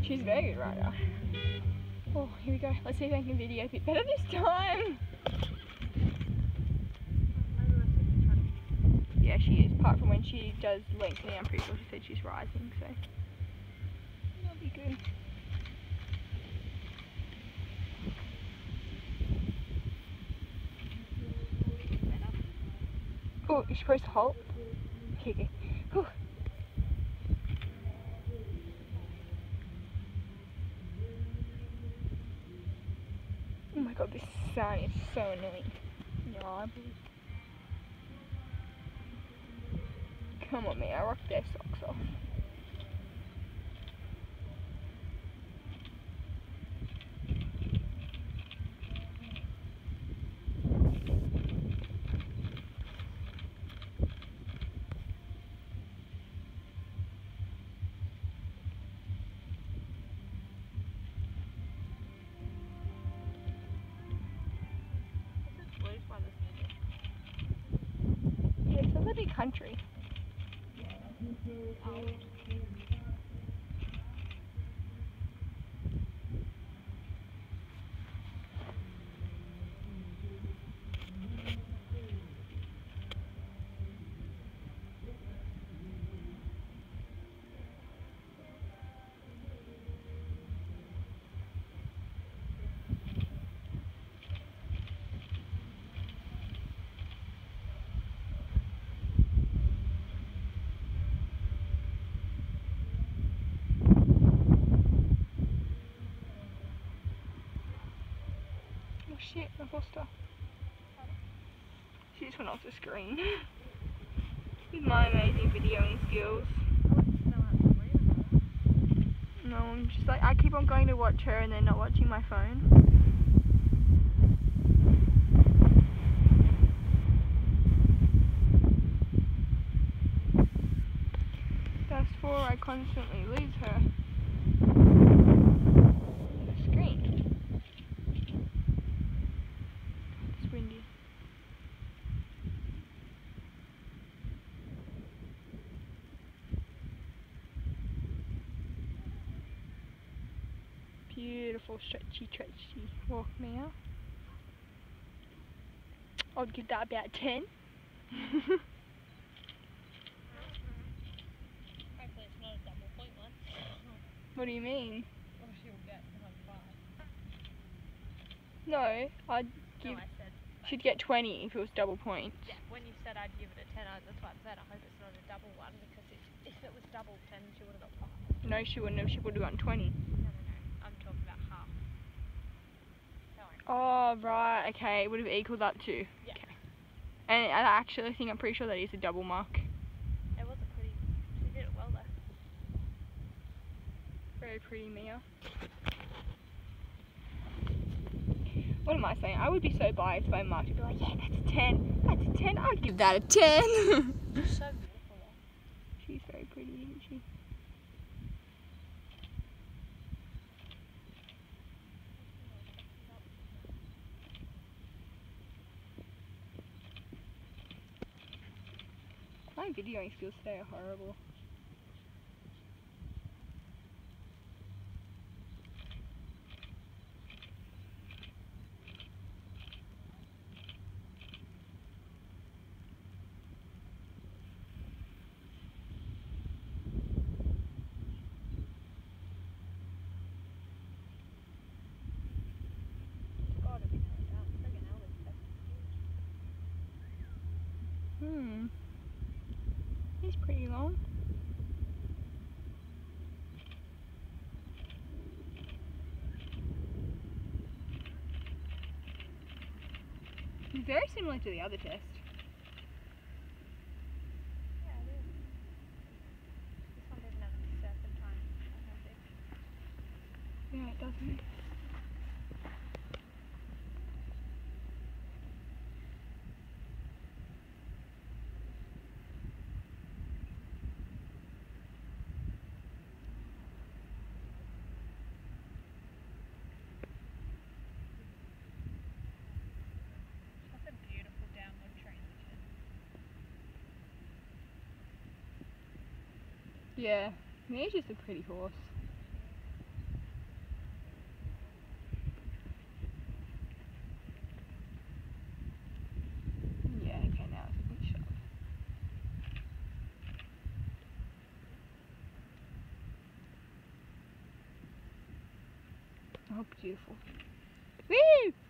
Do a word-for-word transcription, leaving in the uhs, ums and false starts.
She's a very good rider. Oh, here we go. Let's see if I can video a bit better this time. Yeah, she is. Apart from when she does lengthening, I'm pretty sure she said she's rising, so that'll be good. Oh, you're supposed to halt? Okay, okay. Whew. Oh my god, this sun is so annoying. Yeah, come on, man, I rocked their socks off. Yeah, it's a little bit country. Oh. Shit, I lost her. She just went off the screen. With my amazing videoing skills. No, I'm just like, I keep on going to watch her and then not watching my phone. That's for I constantly lose her. Beautiful stretchy stretchy walk now. I'd give that about ten. Hopefully it's not a double point one. What do you mean? Or she'll get one five. No, I'd give. No, I said. She'd get twenty if it was double points. Yeah, when you said I'd give it a ten, I, that's why I said I hope it's not a double one, because it, if it was double ten, she would have got five. No, she wouldn't have. She would have gotten twenty. No, no, no. I'm talking about half. Sorry. Oh, right. Okay, it would have equaled up to. Yeah. Okay. And I actually think I'm pretty sure that is a double mark. It was a pretty. She did it well though. Very pretty, Mia. What am I saying? I would be so biased if I marked it. Be like, yeah, that's a ten. That's a ten. I'd give that a ten. She's so beautiful though. She's very pretty, isn't she? My videoing skills today are horrible. Hmm. He's pretty long. He's very similar to the other test. Yeah, it is. This one doesn't have any serpentine. I don't think. Yeah, it doesn't. Yeah, he's just a pretty horse. Oh, beautiful. Woo!